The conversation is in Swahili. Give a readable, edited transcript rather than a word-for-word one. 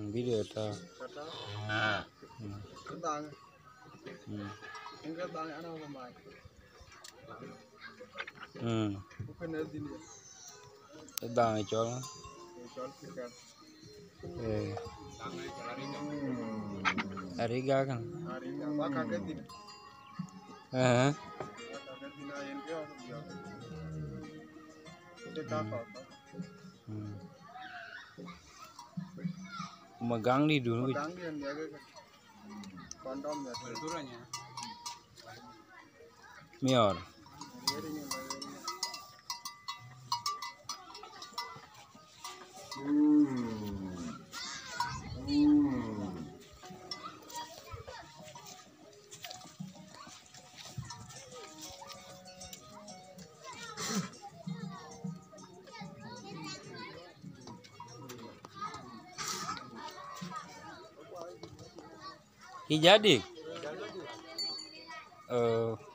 video ta. Bang. Enggak bang anak sama. Bukan ada dia. Bang chol. Chol kan. Ariga kan. Ariga bakal ganti. Bakal ganti na yang dia. Itu apa? Magang di dulu. Magang di yang dia kan. Kondom ya. Berturanya. Mior. Jadi